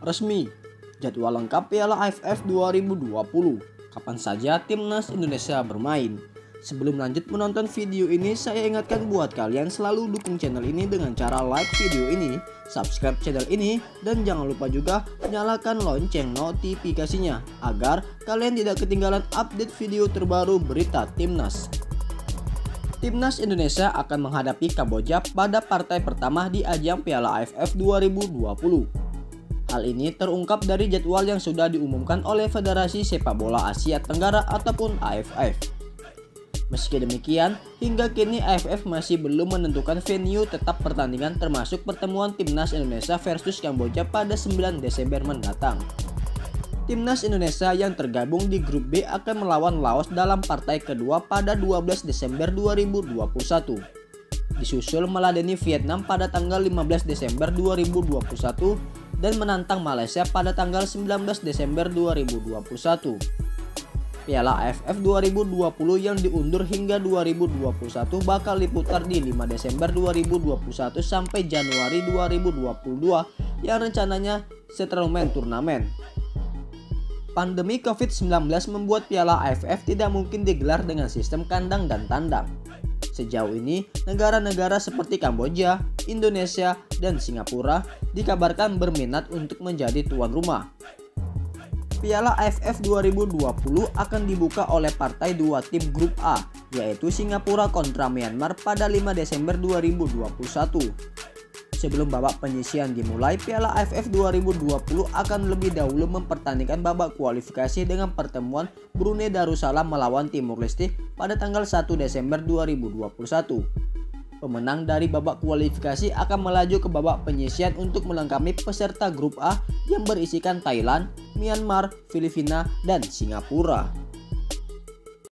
Resmi, jadwal lengkap Piala AFF 2020. Kapan saja timnas Indonesia bermain. Sebelum lanjut menonton video ini, saya ingatkan buat kalian selalu dukung channel ini dengan cara like video ini, subscribe channel ini, dan jangan lupa juga nyalakan lonceng notifikasinya agar kalian tidak ketinggalan update video terbaru berita timnas. Timnas Indonesia akan menghadapi Kamboja pada partai pertama di ajang Piala AFF 2020. Hal ini terungkap dari jadwal yang sudah diumumkan oleh Federasi Sepak Bola Asia Tenggara ataupun AFF. Meski demikian, hingga kini AFF masih belum menentukan venue tetap pertandingan termasuk pertemuan Timnas Indonesia versus Kamboja pada 9 Desember mendatang. Timnas Indonesia yang tergabung di grup B akan melawan Laos dalam partai kedua pada 12 Desember 2021. Disusul meladeni Vietnam pada tanggal 15 Desember 2021 dan menantang Malaysia pada tanggal 19 Desember 2021. Piala AFF 2020 yang diundur hingga 2021 bakal diputar di 5 Desember 2021 sampai Januari 2022 yang rencananya settlement turnamen. Pandemi COVID-19 membuat Piala AFF tidak mungkin digelar dengan sistem kandang dan tandang. Sejauh ini, negara-negara seperti Kamboja, Indonesia, dan Singapura dikabarkan berminat untuk menjadi tuan rumah. Piala AFF 2020 akan dibuka oleh partai dua tim grup A, yaitu Singapura kontra Myanmar pada 5 Desember 2021. Sebelum babak penyisihan dimulai, Piala AFF 2020 akan lebih dahulu mempertandingkan babak kualifikasi dengan pertemuan Brunei Darussalam melawan Timur Leste pada tanggal 1 Desember 2021. Pemenang dari babak kualifikasi akan melaju ke babak penyisihan untuk melengkapi peserta grup A yang berisikan Thailand, Myanmar, Filipina, dan Singapura.